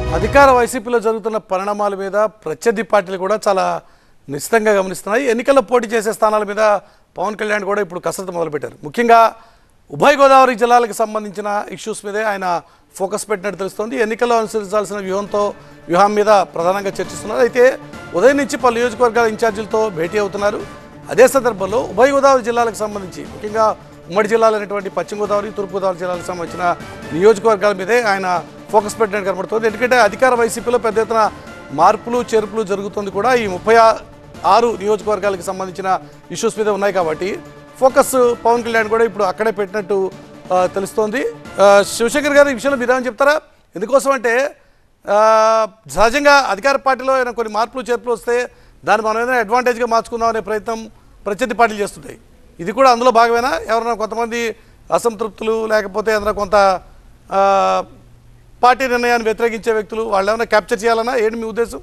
అధికార వైసీపీలో జరుగుతున్న పరిణామాల మీద ప్రత్యర్థి పార్టీలు కూడా చాలా నిశ్చితంగా గమనిస్తున్నాయి. ఎన్నికల్లో పోటీ చేసే స్థానాల మీద పవన్ కళ్యాణ్ కూడా ఇప్పుడు కసరత్తు మొదలుపెట్టారు. ముఖ్యంగా ఉభయ గోదావరి జిల్లాలకు సంబంధించిన ఇష్యూస్ మీదే ఆయన ఫోకస్ పెట్టినట్టు తెలుస్తోంది. ఎన్నికల్లో అనుసరించాల్సిన వ్యూహం మీద ప్రధానంగా చర్చిస్తున్నారు. అయితే ఉదయం నుంచి పలు నియోజకవర్గాల ఇన్ఛార్జీలతో భేటీ అవుతున్నారు. అదే సందర్భంలో ఉభయ గోదావరి జిల్లాలకు సంబంధించి ముఖ్యంగా ఉమ్మడి జిల్లాలైనటువంటి పశ్చిమ గోదావరి, తూర్పు గోదావరి జిల్లాలకు సంబంధించిన నియోజకవర్గాల మీదే ఆయన ఫోకస్ పెట్టినట్టు కనబడుతుంది. ఎందుకంటే అధికార వైసీపీలో పెద్ద ఎత్తున మార్పులు చేర్పులు జరుగుతుంది కూడా ఈ 36 నియోజకవర్గాలకు సంబంధించిన ఇష్యూస్ మీద ఉన్నాయి. కాబట్టి ఫోకస్ పవన్ కళ్యాణ్ కూడా ఇప్పుడు అక్కడే పెట్టినట్టు తెలుస్తోంది. శివశంకర్ గారు ఈ విషయంలో మీరేమని చెప్తారా? ఎందుకోసం అంటే సహజంగా అధికార పార్టీలో ఏదైనా కొన్ని మార్పులు చేర్పులు వస్తే దాన్ని మనం ఏదైనా అడ్వాంటేజ్గా మార్చుకుందాం అనే ప్రయత్నం ప్రత్యర్థి పార్టీలు చేస్తుంటాయి. ఇది కూడా అందులో భాగమేనా? ఎవరైనా కొంతమంది అసంతృప్తులు లేకపోతే ఏదైనా కొంత పార్టీ నిర్ణయాన్ని వ్యతిరేకించే వ్యక్తులు వాళ్ళు ఏమైనా క్యాప్చర్ చేయాలన్నా ఏంటి మీ ఉద్దేశం?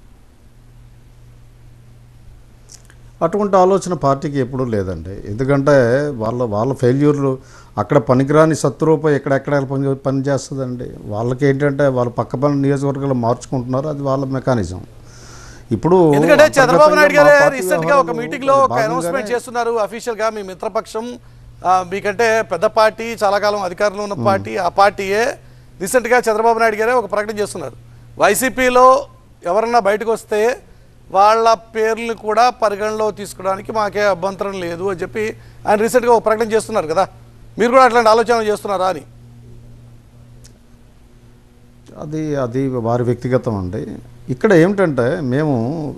అటువంటి ఆలోచన పార్టీకి ఎప్పుడూ లేదండి. ఎందుకంటే వాళ్ళ ఫెయిల్యూర్లు అక్కడ పనికిరాని శత్రువుపై ఎక్కడెక్కడ పనిచేస్తుందండి. వాళ్ళకి ఏంటంటే వాళ్ళ పక్క పని నియోజకవర్గాలు మార్చుకుంటున్నారు, అది వాళ్ళ మెకానిజం. ఇప్పుడు ఎందుకంటే చంద్రబాబు నాయుడు గారు రీసెంట్ గా ఒక మీటింగ్ లో ఒక అనౌన్స్మెంట్ చేస్తున్నారు అఫీషియల్ గా, మీ మిత్రపక్షం మీకంటే పెద్ద పార్టీ, చాలా కాలం అధికారంలో ఉన్న పార్టీ, ఆ పార్టీయే రీసెంట్ గా చంద్రబాబు నాయుడు గారే ఒక ప్రకటన చేస్తున్నారు. వైసీపీలో ఎవరన్నా బయటకు వస్తే వాళ్ళ పేర్లు కూడా పరిగణలో తీసుకోవడానికి మాకే అభ్యంతరం లేదు అని చెప్పి ఆయన రీసెంట్గా ఒక ప్రకటన చేస్తున్నారు కదా. మీరు కూడా అట్లాంటి ఆలోచన చేస్తున్నారా అని? అది వారి వ్యక్తిగతం అండి. ఇక్కడ ఏమిటంటే మేము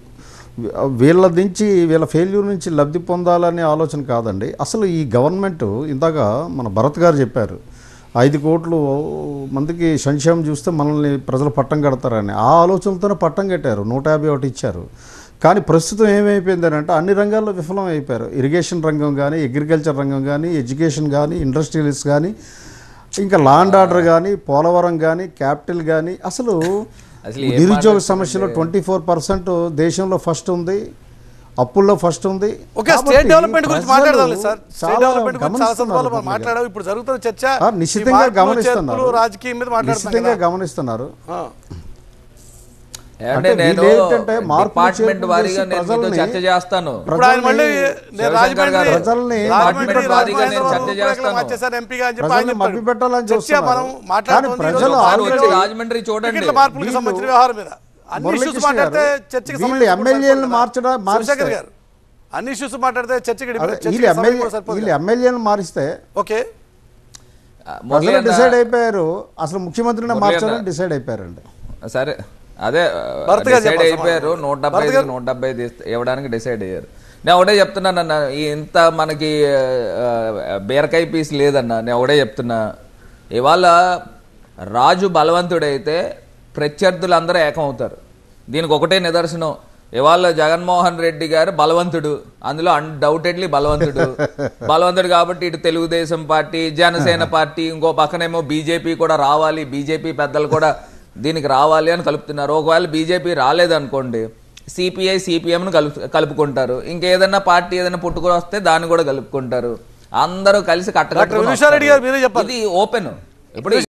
వీళ్ళ ఫెయిల్యూర్ నుంచి లబ్ధి పొందాలనే ఆలోచన కాదండి. అసలు ఈ గవర్నమెంట్ ఇందాక మన భరత్ గారు చెప్పారు 5 కోట్ల మందికి సంక్షేమం చూస్తే మనల్ని ప్రజలు పట్టం కడతారని. ఆ ఆలోచనలతోనే పట్టం కట్టారు, 151 ఇచ్చారు. కానీ ప్రస్తుతం ఏమైపోయిందని అంటే అన్ని రంగాల్లో విఫలం అయిపోయారు. ఇరిగేషన్ రంగం కానీ, అగ్రికల్చర్ రంగం కానీ, ఎడ్యుకేషన్ కానీ, ఇండస్ట్రియలిస్ట్ కానీ, ఇంకా లా అండ్ ఆర్డర్ కానీ, పోలవరం కానీ, క్యాపిటల్ కానీ, అసలు నిరుద్యోగ సమస్యలో 24% దేశంలో ఫస్ట్ ఉంది, అప్పుల్లో ఫస్ట్ ఉంది. ఓకే, స్టేట్ డెవలప్మెంట్ గురించి మాట్లాడదాం సార్. స్టేట్ డెవలప్మెంట్ గురించి చాలా సందర్భాల్లో మనం మాట్లాడాం. ఇప్పుడు జరుగుతున్న చర్చ నిశ్చితంగా గమనిస్తున్నారు, రాజకీయం మీద నిశ్చితంగా గమనిస్తున్నారు. అంటే నేను డిపార్ట్మెంట్ వారీగా నేను చర్చ చేస్తాను. రాజమండ్రి చూడండి, ఎమ్మెల్యేలను మార్చడం అన్ని ఇష్యూస్ మాట్లాడితే చర్చకి ఎమ్మెల్యేలను మారిస్తే ఓకే డిసైడ్ అయిపోయారు. అసలు ముఖ్యమంత్రిని మార్చాలని డిసైడ్ అయిపోయారండి. సరే, అదే డిసైడ్ అయిపోయారు. 175 ఇవ్వడానికి డిసైడ్ అయ్యారు. నేను ఒకటే చెప్తున్నాను అన్న, ఇంత మనకి బీరకాయ పీస్ లేదన్న. నేను ఒకటే చెప్తున్నా, ఇవాళ రాజు బలవంతుడైతే ప్రత్యర్థులందరూ ఏకం అవుతారు. దీనికి ఒకటే నిదర్శనం. ఇవాళ జగన్మోహన్ రెడ్డి గారు బలవంతుడు, అందులో అన్డౌటెడ్లీ బలవంతుడు కాబట్టి ఇటు తెలుగుదేశం పార్టీ, జనసేన పార్టీ, ఇంకో పక్కనేమో బీజేపీ కూడా రావాలి, బీజేపీ పెద్దలు కూడా దీనికి రావాలి అని కలుపుతున్నారు. ఒకవేళ బీజేపీ రాలేదనుకోండి, సిపిఐ సిపిఎంను కలుపుకుంటారు. ఇంకేదన్నా పార్టీ ఏదైనా పుట్టుకొని వస్తే దాన్ని కూడా కలుపుకుంటారు. అందరూ కలిసి కట్టకట్టుకుని. ఇది ఓపెన్. ఇప్పుడు